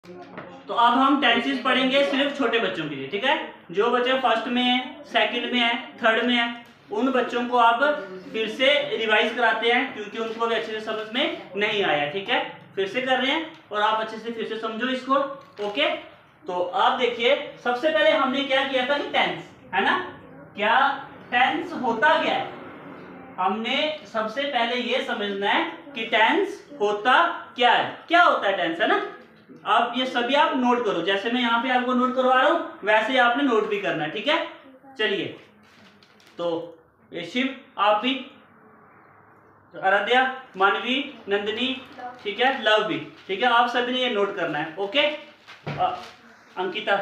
तो अब हम टेंसेस पढ़ेंगे सिर्फ छोटे बच्चों के लिए, ठीक है। जो बच्चे फर्स्ट में है, सेकंड में है, थर्ड में है, उन बच्चों को आप फिर से रिवाइज कराते हैं क्योंकि उनको भी अच्छे से समझ में नहीं आया, ठीक है। फिर से कर रहे हैं और आप अच्छे से फिर से समझो इसको, ओके। तो आप देखिए, सबसे पहले हमने क्या किया था कि टेंस, है ना। क्या टेंस होता क्या है, हमने सबसे पहले ये समझना है कि टेंस होता क्या है, क्या होता है टेंस, है ना। आप ये सभी आप नोट करो, जैसे मैं यहाँ पे आपको नोट करवा रहा हूं वैसे ही आपने नोट भी करना है, ठीक है। चलिए, तो ये शिव, आप भी, आराध्या, मानवी, नंदिनी, ठीक है, लव भी, ठीक है, आप सभी ने ये नोट करना है, ओके। अंकिता,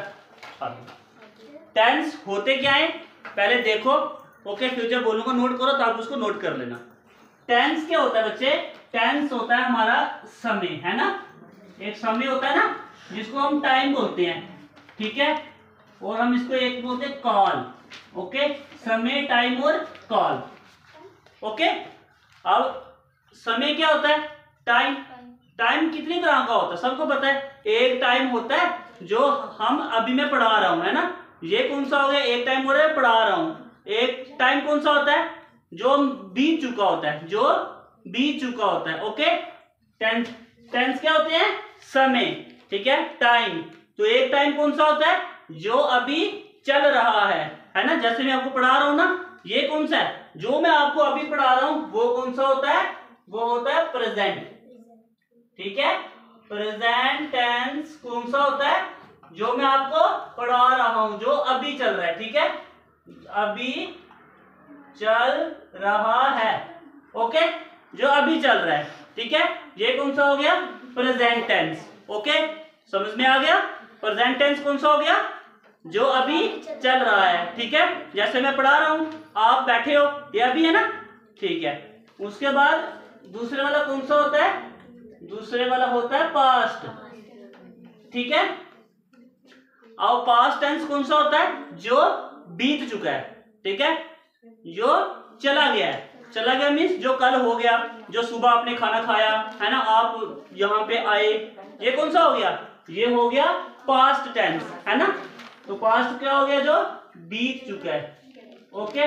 टेंस होते क्या है पहले देखो, ओके। फिर जब बोलूंगा नोट करो तो आप उसको नोट कर लेना। टेंस क्या होता है बच्चे, टेंस होता है हमारा समय, है ना। एक समय होता है ना जिसको हम टाइम बोलते हैं, ठीक है, और हम इसको एक बोलते हैं कॉल, ओके। समय, टाइम और कॉल, ओके। अब समय क्या होता है, टाइम। टाइम कितनी तरह का होता है सबको पता है। एक टाइम होता है जो हम अभी मैं पढ़ा रहा हूं, है ना, ये कौन सा हो गया, एक टाइम हो रहा है पढ़ा रहा हूं। एक टाइम कौन सा होता है जो बीत चुका होता है, जो बीत चुका होता है, ओके। टेंस, टेंस क्या होते हैं, समय, ठीक है, टाइम। तो एक टाइम कौन सा होता है जो अभी चल रहा है ना। जैसे मैं आपको पढ़ा रहा हूं ना, ये कौन सा है जो मैं आपको अभी पढ़ा रहा हूं, वो कौन सा होता है, वो होता है प्रेजेंट, ठीक है। प्रेजेंट टेंस कौन सा होता है, जो मैं आपको पढ़ा रहा हूं, जो अभी चल रहा है, ठीक है, अभी चल रहा है, ओके, जो अभी चल रहा है, ठीक है। ये कौन सा हो गया, प्रेजेंट टेंस, ओके, समझ में आ गया। प्रेजेंट टेंस कौन सा हो गया, जो अभी चल रहा है, ठीक है। जैसे मैं पढ़ा रहा हूं, आप बैठे हो, ये अभी है ना, ठीक है। उसके बाद दूसरे वाला कौन सा होता है, दूसरे वाला होता है पास्ट, ठीक है। और पास्ट टेंस कौन सा होता है, जो बीत चुका है, ठीक है, जो चला गया है। चला गया मीन्स जो कल हो गया, जो सुबह आपने खाना खाया, है ना, आप यहाँ पे आए, ये कौन सा हो गया, ये हो गया पास्ट टेंस, है ना। तो पास्ट क्या हो गया, जो बीत चुका है, ओके,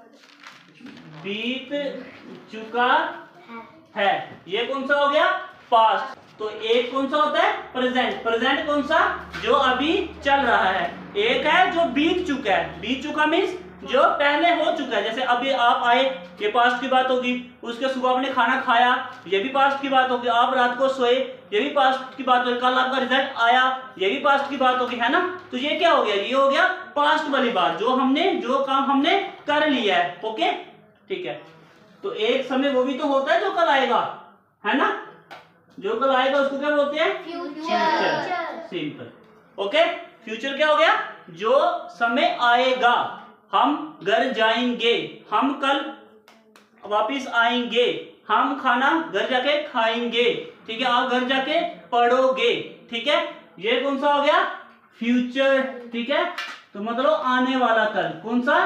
बीत चुका है, ये कौन सा हो गया, पास्ट। तो एक कौन सा होता है, प्रेजेंट। प्रेजेंट कौन सा, जो अभी चल रहा है। एक है जो बीत चुका है, बीत चुका मीन्स जो पहले हो चुका है। जैसे अभी आप आए, ये पास्ट की बात होगी। उसके सुबह आपने खाना खाया, ये भी पास्ट की बात होगी। आप रात को सोए, ये भी पास्ट की बात होगी। कल आपका रिजल्ट आया, ये भी पास्ट की बात होगी, है ना। तो ये क्या हो गया, ये हो गया पास्ट वाली बात, जो हमने, जो काम हमने कर लिया है, ओके, ठीक है। तो एक समय वो भी तो होता है जो कल आएगा, है ना, जो कल आएगा उसको क्या बोलते हैं, फ्यूचर, सिंपल, ओके। फ्यूचर क्या हो गया, जो समय आएगा। हम घर जाएंगे, हम कल वापिस आएंगे, हम खाना घर जाके खाएंगे, ठीक है, आप घर जाके पढ़ोगे, ठीक है। ये कौन सा हो गया, फ्यूचर, ठीक है। तो मतलब आने वाला कल, कौन सा,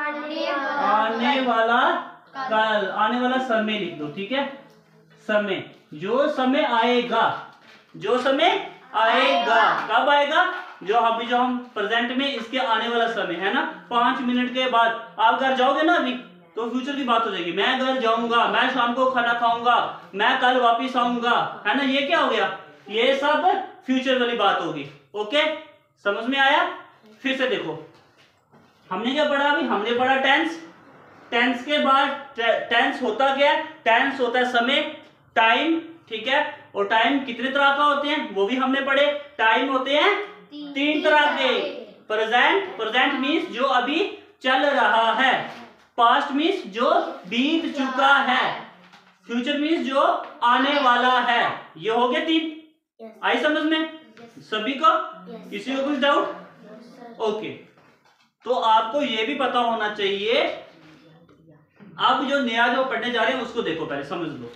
आने वाला कल, आने वाला समय लिख दो, ठीक है। समय, जो समय आएगा, जो समय आएगा, कब आएगा, जो अभी, जो हम प्रेजेंट में, इसके आने वाला समय, है ना। 5 मिनट के बाद आप घर जाओगे ना अभी, तो फ्यूचर की बात हो जाएगी। मैं घर जाऊंगा, मैं शाम को खाना खाऊंगा, मैं कल वापिस आऊंगा, है ना। ये क्या हो गया, ये सब फ्यूचर वाली बात होगी, ओके, समझ में आया। फिर से देखो, हमने क्या पढ़ा अभी, हमने पढ़ा टेंस। टेंस के बाद टेंस होता क्या है, टेंस होता है समय, टाइम, ठीक है। और टाइम कितने तरह का होते हैं वो भी हमने पढ़े। टाइम होते हैं 3 तरह के। प्रेजेंट, प्रेजेंट मीन्स जो अभी चल रहा है। पास्ट मीन्स जो बीत चुका है। फ्यूचर मीन्स जो आने वाला है। ये हो गया 3, आई समझ में सभी को, किसी को कुछ डाउट, ओके। तो आपको ये भी पता होना चाहिए, आप जो नया जो पढ़ने जा रहे हैं उसको देखो, पहले समझ लो।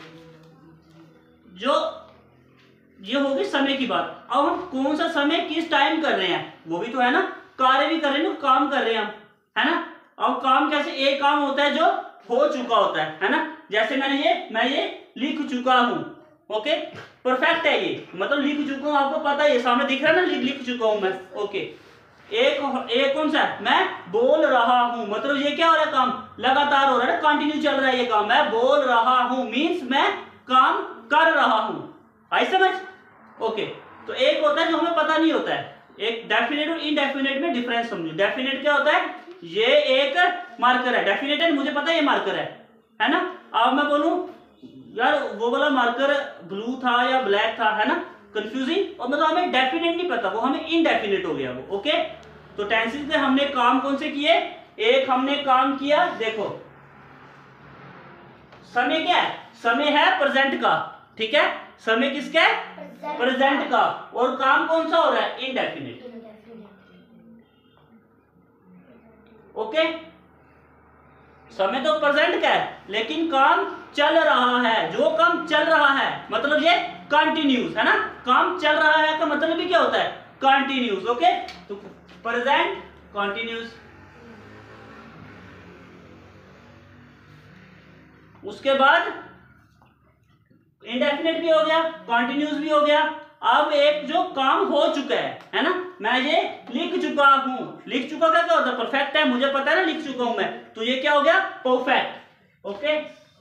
जो ये होगी समय की बात। अब हम कौन सा समय किस टाइम कर रहे हैं वो भी तो है ना, कार्य भी कर रहे हैं ना, काम कर रहे हैं हम, है ना। अब काम कैसे, एक काम होता है जो हो चुका होता है ना। जैसे मैं ये लिख चुका हूं, ओके, परफेक्ट है ये, मतलब लिख चुका हूं, आपको पता है, ये सामने दिख रहा है ना, लिख चुका हूं मैं। ओके, एक कौन सा है, मैं बोल रहा हूं, मतलब ये क्या हो रहा है, काम लगातार हो रहा है, कंटिन्यू चल रहा है ये काम। मैं बोल रहा हूं मीन्स मैं काम कर रहा हूं, आई समझ। ओके, तो एक होता है जो हमें पता नहीं होता है, एक डेफिनेट और इनडेफिनेट में डिफरेंस समझो। डेफिनेट क्या होता है, ये एक मार्कर है, डेफिनेट है मुझे पता है ये मार्कर है ना। अब मैं बोलूं यार वो वाला मार्कर ब्लू था या ब्लैक था, है ना, कंफ्यूजिंग, और मतलब हमें डेफिनेट नहीं पता, वो हमें इनडेफिनेट हो गया वो। ओके, तो टेंसेस में हमने काम कौन से किए, एक हमने काम किया, देखो समय क्या है, समय है प्रेजेंट का, ठीक है, समय किसका है, प्रेजेंट का, और काम कौन सा हो रहा है, इनडेफिनेट। ओके, समय तो प्रेजेंट का है लेकिन काम चल रहा है, जो काम चल रहा है मतलब ये कंटिन्यूस है ना, काम चल रहा है का मतलब भी क्या होता है, कंटिन्यूस। ओके, तो प्रेजेंट कंटिन्यूस, उसके बाद इंडेफिनिट भी हो गया, कंटिन्यूस भी हो गया। अब एक जो काम हो चुका है ना, मैं ये लिख चुका हूं, लिख चुका का क्या होता है, परफेक्ट है, मुझे पता है ना लिख चुका हूं मैं, तो ये क्या हो गया, परफेक्ट। ओके,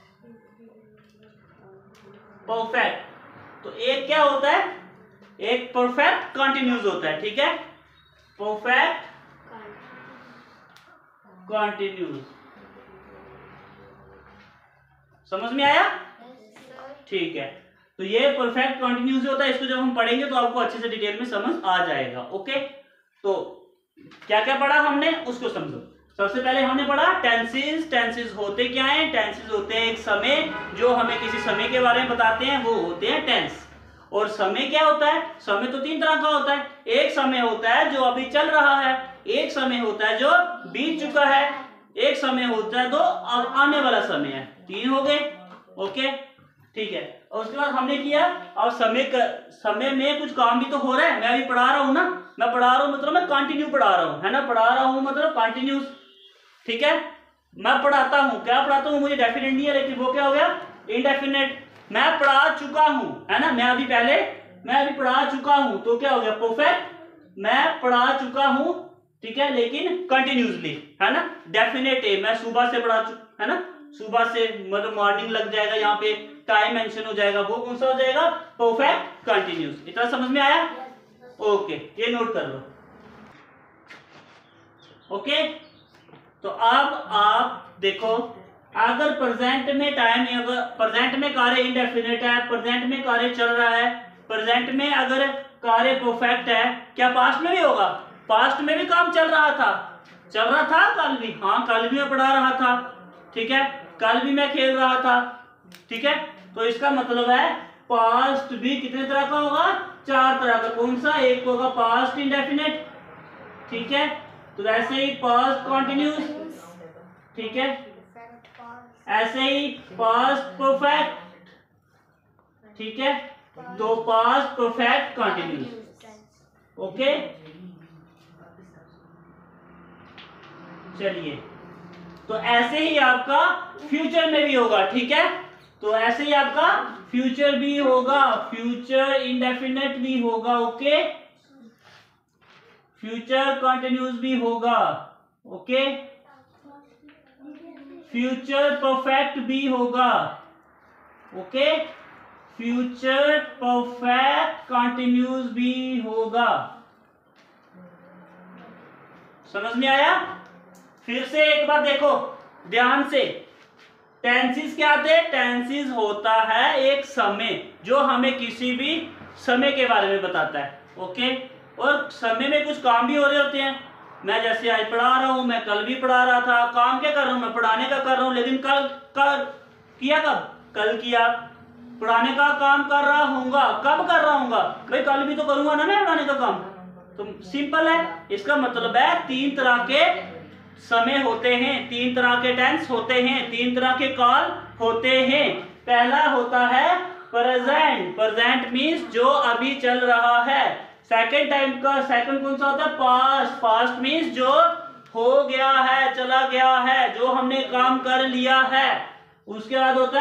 परफेक्ट, तो एक क्या होता है, एक परफेक्ट कंटिन्यूस होता है, ठीक है, परफेक्ट कंटिन्यूस, समझ में आया, ठीक है। तो ये परफेक्ट कंटिन्यूस होता है, इसको जब हम पढ़ेंगे तो आपको अच्छे से डिटेल में समझ आ जाएगा। ओके, तो क्या क्या पढ़ा हमने उसको समझो। सबसे पहले हमने पढ़ा टेंसेस, टेंसेस होते क्या हैं, टेंसेस होते हैं एक समय, जो हमें किसी समय के बारे में बताते हैं, वो होते हैं टेंस। और समय क्या होता है, समय तो तीन तरह का होता है, एक समय होता है जो अभी चल रहा है, एक समय होता है जो बीत चुका है, एक समय होता है जो अब आने वाला समय है, तीन हो गए। ओके, ठीक है, और उसके बाद हमने किया, और समय में कुछ काम भी तो हो रहा है, मैं अभी पढ़ा रहा हूं ना, मैं पढ़ा रहा हूं मतलब मैं कंटिन्यू पढ़ा रहा हूं, है ना, पढ़ा रहा हूं मतलब कंटिन्यूस, ठीक है, मैं पढ़ाता हूं, क्या पढ़ाता हूं, मुझे डेफिनेट नहीं है लेकिन वो क्या हो गया, इनडेफिनेट। मैं पढ़ा चुका हूं, है ना, मैं अभी पढ़ा चुका हूं, तो क्या हो गया, परफेक्ट, मैं पढ़ा चुका हूं, ठीक है, लेकिन कंटिन्यूसली, है ना, डेफिनेट है, मैं सुबह से पढ़ा चुका, है ना, सुबह से मतलब मॉर्निंग लग जाएगा, यहाँ पे टाइम मेंशन हो जाएगा, वो कौन सा हो जाएगा, परफेक्ट कंटिन्यूस। इतना समझ में आया, ओके, ये नोट कर लो। ओके, तो अब आप देखो, अगर प्रेजेंट में टाइम, अगर प्रेजेंट में कार्य इंडेफिनिट है, प्रेजेंट में कार्य चल रहा है, प्रेजेंट में अगर कार्य परफेक्ट है, क्या पास्ट में भी होगा, पास्ट में भी काम चल रहा था कल भी, हाँ कल भी मैं पढ़ा रहा था, ठीक है, कल भी मैं खेल रहा था, ठीक है, तो इसका मतलब है पास्ट भी कितने तरह का होगा, चार तरह का। कौन सा, एक होगा पास्ट इंडेफिनिट, ठीक है, तो वैसे ही पास्ट कंटिन्यूस, ठीक है, ऐसे ही पास्ट परफेक्ट, ठीक है, तो पास्ट परफेक्ट कंटिन्यूस। ओके, चलिए, तो ऐसे ही आपका फ्यूचर में भी होगा, ठीक है, तो ऐसे ही आपका फ्यूचर भी होगा, फ्यूचर इंडेफिनिट भी होगा, ओके, फ्यूचर कंटिन्यूस भी होगा, ओके, फ्यूचर परफेक्ट भी होगा, ओके, फ्यूचर परफेक्ट कंटिन्यूस भी होगा। समझ में आया, फिर से एक बार देखो ध्यान से, टेंसेस क्या आते हैं, टेंसेस होता है एक समय जो हमें किसी भी समय के बारे में बताता है, ओके, और समय में कुछ काम भी हो रहे होते हैं, मैं जैसे आज पढ़ा रहा हूं, मैं कल भी पढ़ा रहा था, काम क्या कर रहा हूं, मैं पढ़ाने का कर रहा हूं, लेकिन कल किया कल किया, पढ़ाने का काम कर रहा हूँगा, कब कर रहा हूँगा भाई, कल भी तो करूंगा ना मैं पढ़ाने का काम, तो सिंपल है, इसका मतलब है तीन तरह के समय होते हैं, तीन तरह के टेंस होते हैं, तीन तरह के काल होते हैं। पहला होता है प्रेजेंट, प्रेजेंट मीन्स जो अभी चल रहा है। सेकंड टाइम का सेकंड कौन सा होता है, पास्ट, पास्ट मीन्स जो हो गया है, चला गया है, जो हमने काम कर लिया है। उसके बाद होता है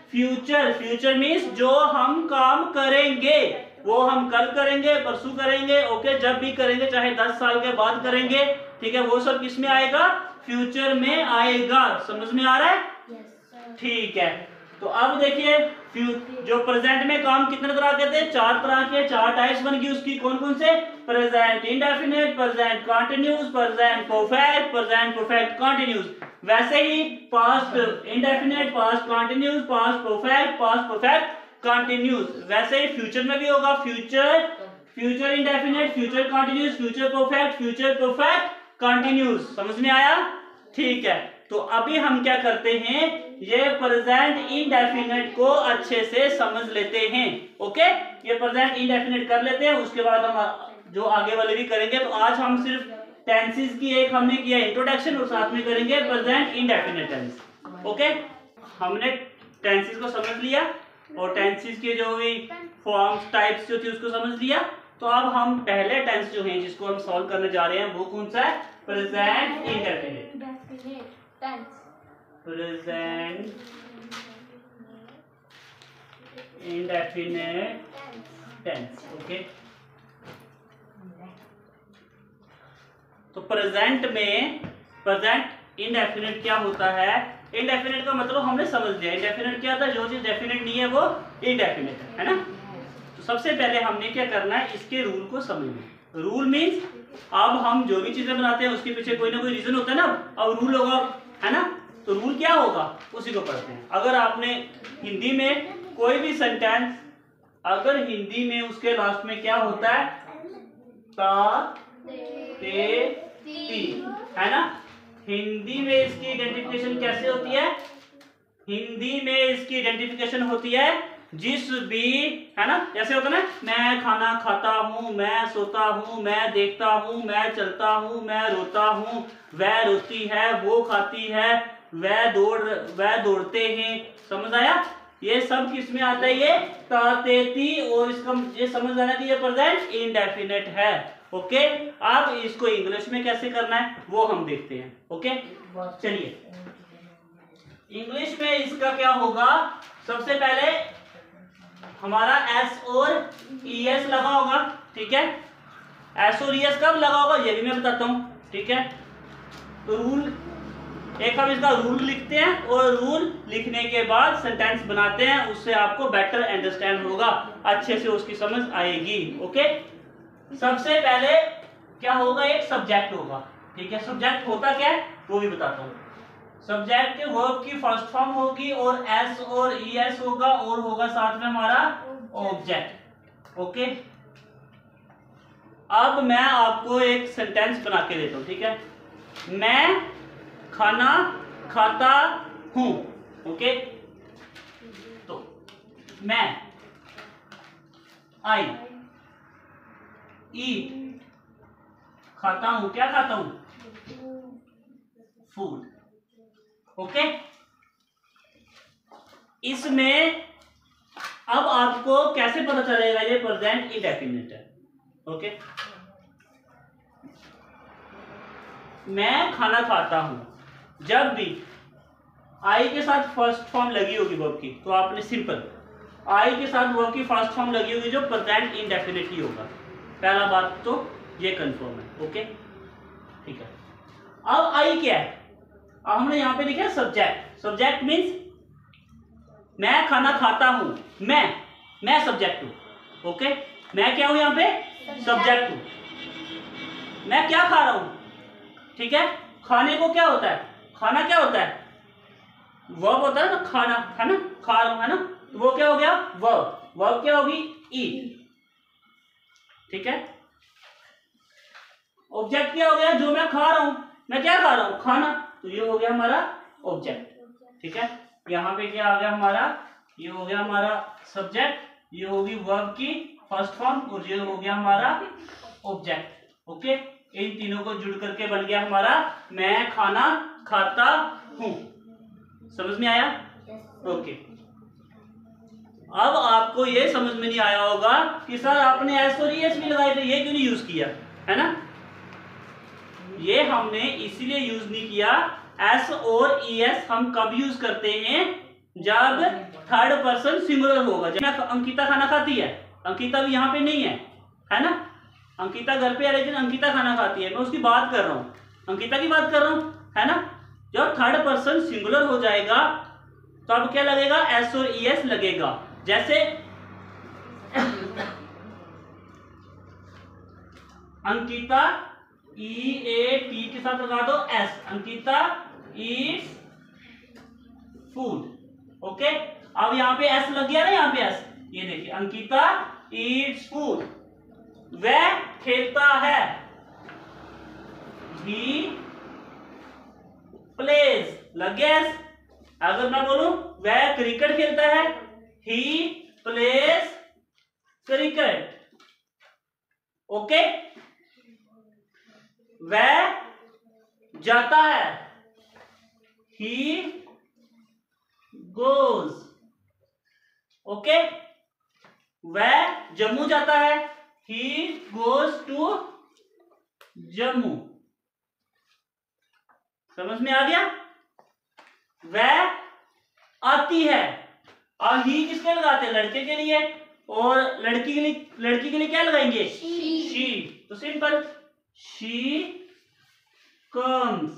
फ्यूचर, फ्यूचर मीन्स जो हम काम करेंगे, वो हम कल करेंगे, परसों करेंगे, ओके, जब भी करेंगे, चाहे 10 साल के बाद करेंगे, ठीक है, वो सब किस में आएगा, फ्यूचर में आएगा। समझ में आ रहा है? ठीक है। तो अब देखिए जो प्रेजेंट में काम कितने तरह के थे, 4 तरह के, 4 टाइप्स बन गई उसकी। कौन कौन से? Present indefinite, present continuous, present perfect, present perfect continuous. वैसे ही past indefinite, past continuous, past perfect, past perfect continuous. वैसे ही फ्यूचर में भी होगा, future, future indefinite, future continuous, future perfect, future perfect continuous. समझ में आया? ठीक है। तो अभी हम क्या करते हैं, ये प्रेजेंट इंडेफिनिट को अच्छे से समझ लेते हैं। ओके, ये प्रेजेंट इंडेफिनिट कर लेते हैं, उसके बाद हम जो आगे वाले भी करेंगे। तो आज हम सिर्फ टेंसेस की एक हमने किया इंट्रोडक्शन और साथ में करेंगे प्रेजेंट इंडेफिनिट टेंस। ओके, हमने टेंसेस को समझ लिया और टेंसेस के जो भी फॉर्म्स टाइप्स जो थी उसको समझ लिया। तो अब हम पहले टेंस जो है जिसको हम सॉल्व करने जा रहे हैं वो कौन सा है? Present indefinite tense. Present indefinite tense. Okay, तो प्रेजेंट में प्रेजेंट इंडेफिनिट क्या होता है? इंडेफिनिट का मतलब हमने समझ लिया। इंडेफिनिट क्या था? जो चीज डेफिनेट नहीं है वो इंडेफिनिट है ना। तो सबसे पहले हमने क्या करना है, इसके रूल को समझना। रूल मीन्स अब हम जो भी चीजें बनाते हैं उसके पीछे कोई ना कोई रीजन होता है ना। अब रूल होगा, है ना, तो रूल क्या होगा उसी को पढ़ते हैं। अगर आपने हिंदी में कोई भी सेंटेंस, अगर हिंदी में उसके लास्ट में क्या होता है, ता ते ती, है ना, हिंदी में इसकी आइडेंटिफिकेशन कैसे होती है? हिंदी में इसकी आइडेंटिफिकेशन होती है जिस भी, है ना, जैसे होता है ना, मैं खाना खाता हूँ, मैं सोता हूँ, मैं देखता हूँ, मैं चलता हूँ, मैं रोता हूँ, वह रोती है, वो खाती है, वह दौड़ते हैं। समझ आया? ये सब किस में आता है? ये तातेती। और इसका ये समझ आना कि ये प्रेजेंट इंडेफिनिट है। ओके, अब इसको इंग्लिश में कैसे करना है वो हम देखते हैं। ओके, चलिए इंग्लिश में इसका क्या होगा। सबसे पहले हमारा एस और ई एस लगा होगा, ठीक है। एस और ई एस कब लगा होगा ये भी मैं बताता हूं, ठीक है। तो रूल, एक हम इसका रूल लिखते हैं और रूल लिखने के बाद सेंटेंस बनाते हैं, उससे आपको बेटर अंडरस्टैंड होगा, अच्छे से उसकी समझ आएगी। ओके, सबसे पहले क्या होगा, एक सब्जेक्ट होगा, ठीक है। सब्जेक्ट होता क्या है वो भी बताता हूँ। सब्जेक्ट के वर्ब की फर्स्ट फॉर्म होगी और एस और ई एस होगा और होगा साथ में हमारा ऑब्जेक्ट। ओके, अब मैं आपको एक सेंटेंस बना के देता हूं, ठीक है। मैं खाना खाता हूं। ओके, तो मैं, आई ईट, खाता हूं, क्या खाता हूं? फूड। ओके, इसमें अब आपको कैसे पता चलेगा ये प्रेजेंट इंडेफिनिट है? ओके, मैं खाना खाता हूं, जब भी आई के साथ फर्स्ट फॉर्म लगी होगी वर्ब की, तो आपने सिंपल आई के साथ वर्ब की फर्स्ट फॉर्म लगी होगी जो प्रेजेंट इंडेफिनिट ही होगा। पहला बात तो ये कंफर्म है। ओके, ठीक है। अब आई क्या है? अब हमने यहां पे लिखा सब्जेक्ट। सब्जेक्ट मीन्स मैं खाना खाता हूं, मैं सब्जेक्ट हूं। ओके, मैं क्या हूं यहां पे? सब्जेक्ट हूं। मैं क्या खा रहा हूं, ठीक है। खाने को क्या होता है? खाना क्या होता है? वर्ब होता है ना, खाना, है ना, खा रहा हूं, है ना, तो वो क्या हो गया? वर्ब। वर्ब क्या होगी? ईट, ठीक है। ऑब्जेक्ट क्या हो गया? जो मैं खा रहा हूं, मैं क्या खा रहा हूं? खाना, तो ये हो गया हमारा ऑब्जेक्ट, ठीक है। यहां पे क्या आ गया हमारा? ये हो गया हमारा सब्जेक्ट, ये होगी वर्ब की फर्स्ट फॉर्म और ये हो गया हमारा ऑब्जेक्ट। ओके, इन तीनों को जुड़ करके बन गया हमारा मैं खाना खाता हूं। समझ में आया? ओके, अब आपको ये समझ में नहीं आया होगा कि सर आपने एस और ई एस भी लगाए थे, ये क्यों नहीं यूज किया, है ना। ये हमने इसीलिए यूज नहीं किया। एस और ई एस हम कब यूज करते हैं? जब थर्ड पर्सन सिंगुलर होगा। जब अंकिता खाना खाती है, अंकिता भी यहाँ पे नहीं है ना, अंकिता घर पे है लेकिन अंकिता खाना खाती है, मैं उसकी बात कर रहा हूँ, अंकिता की बात कर रहा हूँ, है ना। जब थर्ड पर्सन सिंगुलर हो जाएगा तो अब क्या लगेगा, एस और ई एस लगेगा। जैसे अंकिता ई ए टी के साथ लगा दो S, Ankita eats food. Okay, अब यहाँ पे एस लग गया ना, यहाँ पे एस, ये देखिए अंकिता ईट्स फूड। वह खेलता है, ही प्लेज, लग गया एस। अगर मैं बोलूं वह क्रिकेट खेलता है, ही प्लेज क्रिकेट। ओके, वह जाता है, ही गोज। ओके, वह जम्मू जाता है, ही गोज टू जम्मू। समझ में आ गया। वह आती है, और ही किसके लगाते हैं, लड़के के लिए, और लड़की के लिए क्या लगाएंगे, शी। तो सिंपल, शी कम्स।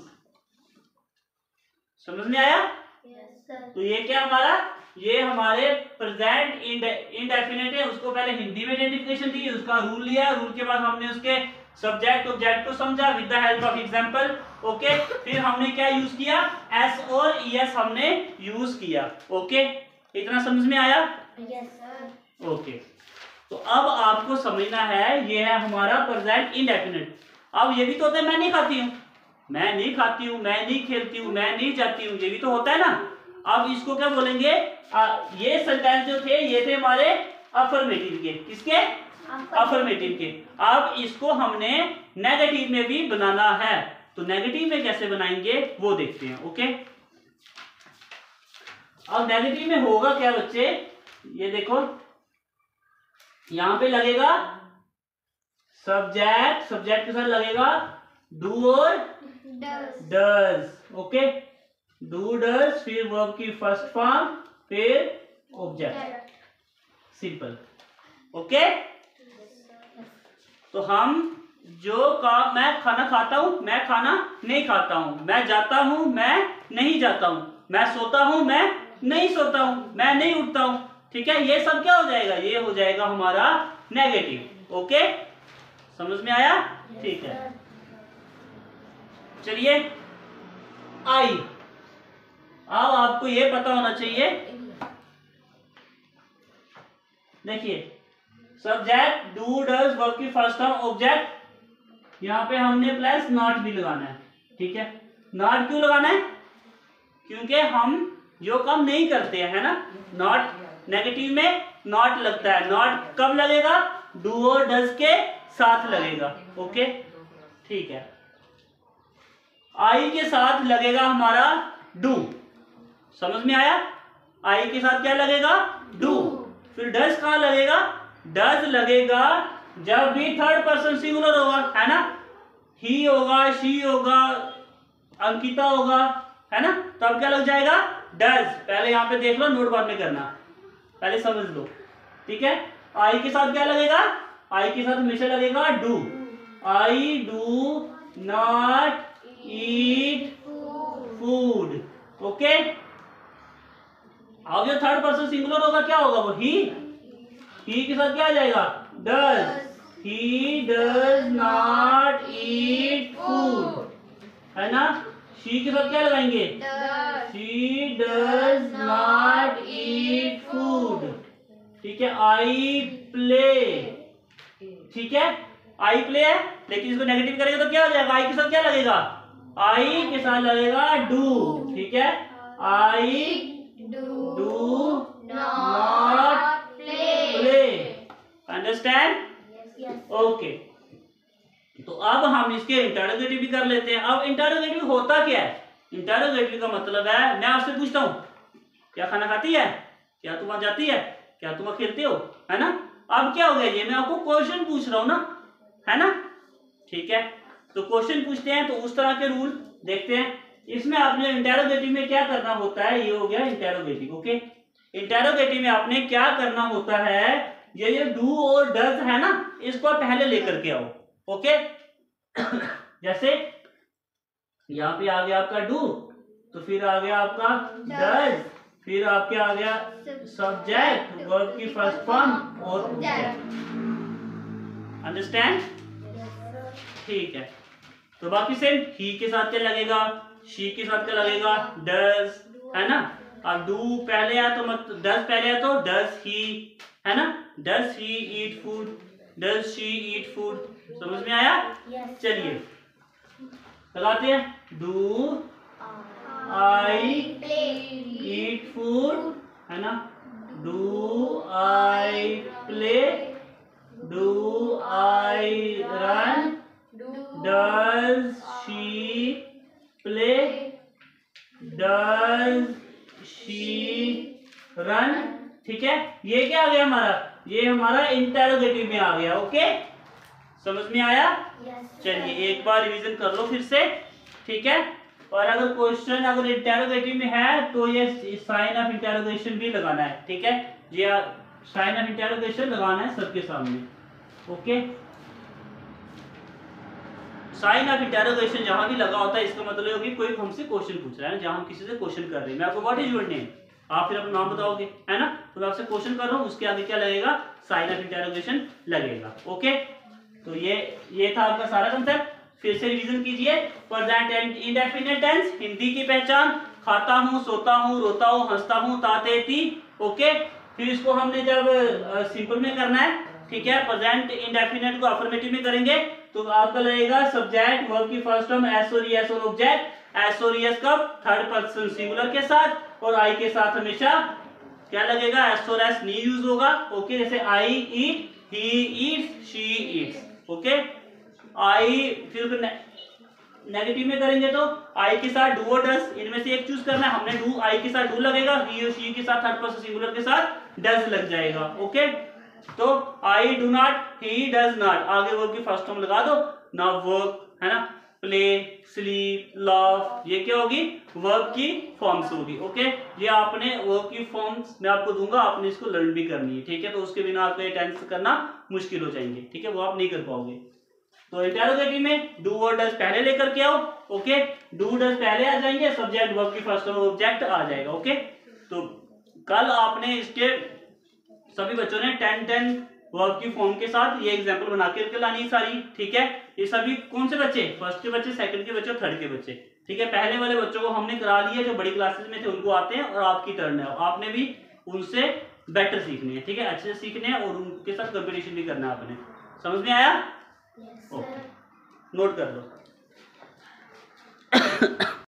समझ में आया। तो ये क्या हमारा, ये हमारे प्रेजेंट इंडेफिनिट है, उसको पहले हिंदी में आइडेंटिफिकेशन दी, उसका रूल लिया, रूल के बाद हमने उसके सब्जेक्ट ऑब्जेक्ट को समझा with the help of example. Okay, फिर हमने क्या यूज किया, एस और ई एस हमने यूज किया। ओके, इतना समझ में आया। Yes sir. ओके, तो अब आपको समझना है, ये है हमारा प्रेजेंट इंडेफिनिट। अब ये भी तो होता है, मैं नहीं खाती हूँ, मैं नहीं खाती हूँ, मैं नहीं खेलती हूँ, मैं नहीं जाती हूँ, ये भी तो होता है ना। अब इसको क्या बोलेंगे, ये सेंटेंस जो थे ये थे हमारे अफर्मेटिव के, किसके, अफर्मेटिव के। अब इसको हमने नेगेटिव में भी बनाना है, तो नेगेटिव में कैसे बनाएंगे वो देखते हैं। ओके, अब नेगेटिव में होगा क्या बच्चे, ये देखो यहां पे लगेगा सब्जेक्ट, सब्जेक्ट के साथ लगेगा डू और डज। ओके, डू डज, फिर वर्ब की फर्स्ट फॉर्म, फिर ऑब्जेक्ट, सिंपल। ओके, तो हम जो काम, मैं खाना खाता हूं, मैं खाना नहीं खाता हूं, मैं जाता हूं, मैं नहीं जाता हूं, मैं सोता हूं, मैं नहीं सोता हूं, मैं नहीं उठता हूं, ठीक है, ये सब क्या हो जाएगा, ये हो जाएगा हमारा नेगेटिव। ओके, समझ में आया, ठीक है। चलिए, आई, अब आपको ये पता होना चाहिए, देखिए सब्जेक्ट डू डज, वर्ब की फर्स्ट फॉर्म, ऑब्जेक्ट, यहां पे हमने प्लस नॉट भी लगाना है, ठीक है। नॉट क्यों लगाना है, क्योंकि हम जो काम नहीं करते हैं, है ना, नॉट नेगेटिव में नॉट लगता है। नॉट कब लगेगा, डू और डज के साथ लगेगा। ओके, ठीक है। आई के साथ लगेगा हमारा डू, समझ में आया। आई के साथ क्या लगेगा, डू। फिर डज कहां लगेगा, डज लगेगा जब भी थर्ड पर्सन सिंगुलर होगा, है ना, ही होगा, शी होगा, अंकिता होगा, है ना, तब क्या लग जाएगा, डज। पहले यहां पे देख लो, नोट बाद में करना, पहले समझ लो, ठीक है। आई के साथ क्या लगेगा, आई के साथ हमेशा लगेगा do. I do not eat food. Okay, अब जो थर्ड पर्सन सिंगुलर होगा क्या होगा, वो ही के साथ क्या आ जाएगा, does. He does not eat food, है ना। शी के साथ क्या लगाएंगे, she does not eat food, ठीक है। आई प्ले, ठीक है, आई प्ले है, लेकिन इसको नेगेटिव करेंगे तो क्या हो जाएगा, आई के साथ क्या लगेगा, आई के साथ लगेगा डू, ठीक है। I do not play, understand. Okay, तो अब हम इसके इंटरोगेटिव भी कर लेते हैं। अब इंटरोगेटिव होता क्या है, इंटरोगेटिव का मतलब है, मैं आपसे पूछता हूं क्या खाना खाती है, क्या तुम वहां जाती है, क्या तुम खेलते हो, है ना। अब क्या हो गया, ये मैं आपको क्वेश्चन पूछ रहा हूं ना, है ना, ठीक है। तो क्वेश्चन पूछते हैं तो उस तरह के रूल देखते हैं। इसमें आपने इंटेरोगेटिव में क्या करना होता है, ये हो गया इंटेरोगेटिव। ओके, इंटेरोगेटिव में आपने क्या करना होता है, ये डू और डज है ना, इसको पहले लेकर के आओ। ओके जैसे यहाँ पे आ गया आपका डू, तो फिर आ गया आपका डज, फिर आपके आ गया सब्जेक्ट, वर्ब की फर्स्ट फॉर्म और ऑब्जेक्ट। अंडरस्टैंड? ठीक है, तो बाकी सेम ही के साथ क्या लगेगा, शी के साथ क्या लगेगा, डज, है ना। अब डू पहले आया तो मत, डज पहले आया तो डज ही, है ना, does he eat food, does she eat food. समझ में आया? चलिए लगाते हैं, डू आई ईट फूड, है ना, do I play, do I run, does she play, does she run. ठीक है, ये क्या आ गया हमारा, ये हमारा इंटेरोगेटिव में आ गया। ओके, समझ में आया? चलिए एक बार रिवीजन कर लो फिर से, ठीक है। और अगर क्वेश्चन अगर इंटेरोगेटिव में है तो ये साइन ऑफ इंटेरोगेशन भी लगाना है, ठीक है, ये साइन ऑफ इंटेरोगेशन लगाना है सबके सामने। ओके, साइन ऑफ इंटेरोगेशन जहां भी लगा होता है इसका मतलब है कि कोई हमसे क्वेश्चन पूछ रहा है, जहां हम किसी से क्वेश्चन कर रहे हैं। मैं आपको व्हाट इज योर नेम, आप फिर अपना नाम बताओगे, है ना, तो मैं आपसे क्वेश्चन कर रहा हूं, उसके आगे क्या लगेगा, साइन ऑफ इंटेरोगेशन लगेगा। ओके, तो ये था आपका सारा कंसेप्ट। फिर से रिवीजन कीजिए। Present and indefinite tense, Hindi की पहचान, खाता हूं, सोता हूं, रोता हूं, हंसता हूं, ताते ती। ओके, फिर इसको हमने जब सिंपल में करना है, ठीक है, प्रेजेंट इंडेफिनिट को अफर्मेटिव में करेंगे तो आपका लगेगा सब्जेक्ट, वर्ब की फर्स्ट फॉर्म एस और एस और ऑब्जेक्ट। एस और एस कब, थर्ड पर्सन सिंगुलर के साथ, और आई के साथ हमेशा क्या लगेगा, एस और एस नहीं यूज होगा। ओके, जैसे I eat, he eats, she eats. Okay, I फिर नेगेटिव में करेंगे तो आई के साथ डू और डज, इनमें से एक चूज करना है हमने। डू आई के साथ डू लगेगा, ही और शी के साथ थर्ड पर्सन सिंगुलर के साथ डज लग जाएगा। ओके, तो I do not, he does not, आगे वर्ब की फर्स्ट फॉर्म लगा दो। नाउ वर्क, है ना, प्ले, स्लीप, लाफ, ये क्या होगी, वर्ब की फॉर्म्स होगी। ओके, ये आपने वर्ब की फॉर्म्स मैं आपको दूंगा, आपने इसको लर्न भी करनी है, ठीक है, तो उसके बिना आपको ये टेंस करना मुश्किल हो जाएंगे, ठीक है, वो आप नहीं कर पाओगे। तो इंटेरोगेटिव में डू और डज पहले लेकर के आओ। ओके, डू डज पहले आ जाएंगे, सब्जेक्ट वर्ब की फर्स्ट फॉर्म ऑब्जेक्ट आ जाएगा। ओके, तो कल आपने इसके सभी बच्चों ने 10 वर्ब की फॉर्म के साथ ये एग्जांपल बना के लानी सारी, ठीक है। ये सभी कौन से बच्चे, फर्स्ट के बच्चे, सेकंड के बच्चे और थर्ड के बच्चे, ठीक है। पहले वाले बच्चों को हमने करा लिया, जो बड़ी क्लासेस में थे उनको आते हैं, और आपकी टर्न है, आपने भी उनसे बेटर सीखनी है, ठीक है, अच्छे से सीखने हैं, और उनके साथ कंपटीशन भी करना है आपने। समझ में आया? ओके, नोट कर लो।